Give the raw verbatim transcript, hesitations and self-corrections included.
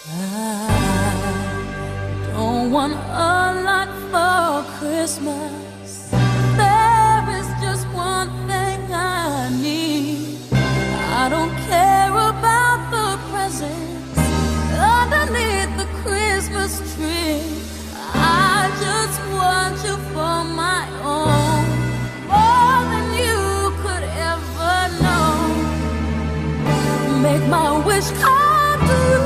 I don't want a lot for Christmas. There is just one thing I need. I don't care about the presents underneath the Christmas tree. I just want you for my own, more than you could ever know. Make my wish come true.